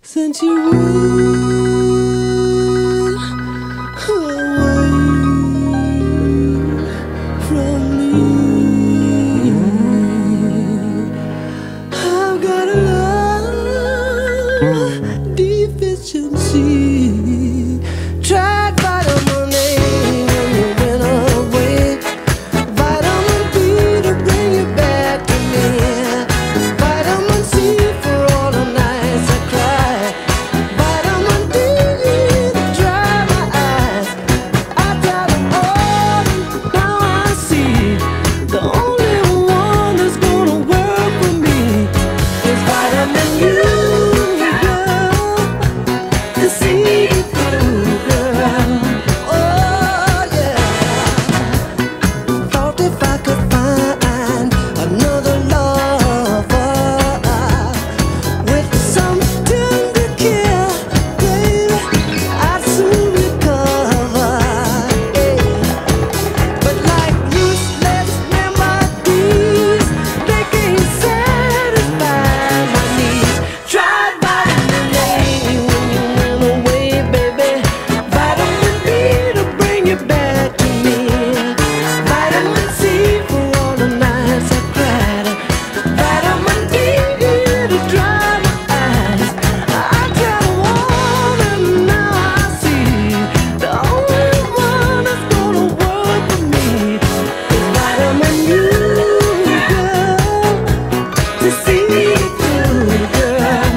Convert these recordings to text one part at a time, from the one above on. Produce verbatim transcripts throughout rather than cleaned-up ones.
Since you went away from me, I've got a love deficiency. Tried vitamin A when you went away, vitamin B to bring you back to me, vitamin C for all the nights I cried, vitamin D to dry my eyes. I tried them all and now I see the only one that's gonna work for me is vitamin U, girl, to see you through, girl. Oh yeah. Thought if I could find another lover with some tender care, baby, I'd soon recover. Yeah. But like useless remedies, they can't satisfy my needs. Tried vitamin A when you went away, baby, vitamin B to bring you back to me, vitamin C for all the nights I cried, vitamin D to dry my eyes. I tried one and now I see the only one that's gonna work for me is vitamin U, girl, to see you through, girl.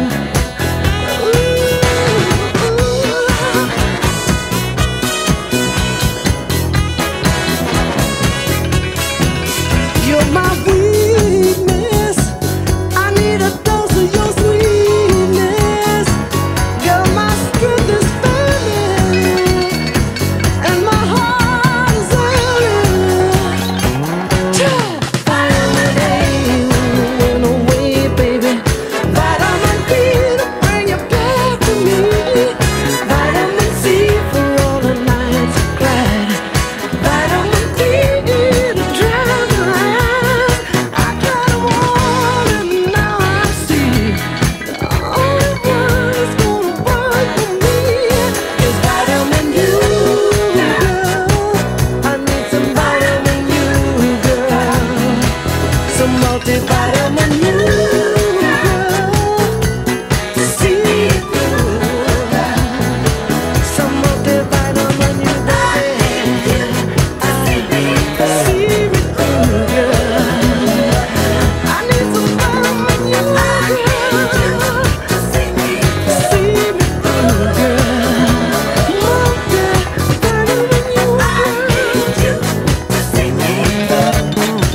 You're my weakness. I need a dose of your sweetness. Girl, my strength is failing and my heart is ailing. Tried vitamin A when you went away, baby, vitamin B to bring you back to me, vitamin C for all the nights I cried, vitamin D to dry my eyes. I tried one and now I see the only one that's gonna work for me is vitamin U, girl. I need some vitamin U, girl, some multivitamin U, girl, to see you through, some multivitamin U, baby, I see me through, girl. I need some vitamin U, girl, to see me through, girl. Multivitamin U, girl, to see me through.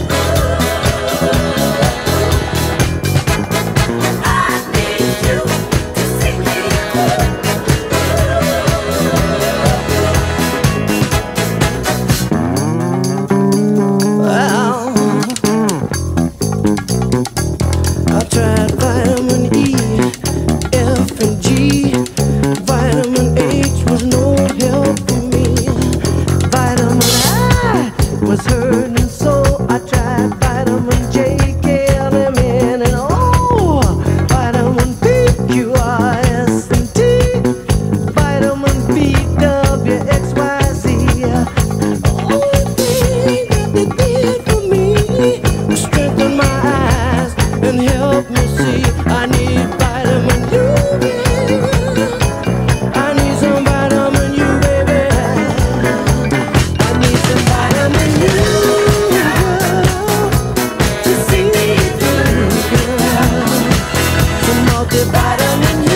Well, I tried vitamin E, F and G. Vitamin H was no help for me. Vitamin I was hurting, so I tried vitamin J, K, L, M, N, and O. Vitamin P, Q, R, S, and T. Vitamin B, W, X, Y, Z. Only thing that they did for me was strengthen my eyes and help me see. I need vitamin U, baby. I need some vitamin U, baby. I need some vitamin U, girl, to see me through, girl. Some multivitamin U.